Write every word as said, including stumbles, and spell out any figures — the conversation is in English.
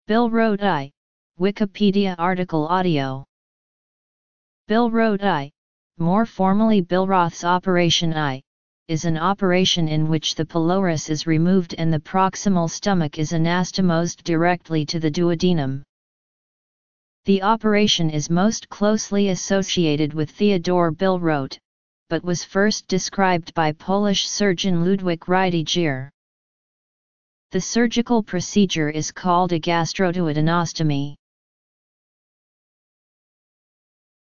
Billroth I, Wikipedia article audio. Billroth I, more formally Billroth's Operation I, is an operation in which the pylorus is removed and the proximal stomach is anastomosed directly to the duodenum. The operation is most closely associated with Theodor Billroth, but was first described by Polish surgeon Ludwik Rydiger. The surgical procedure is called a gastroduodenostomy.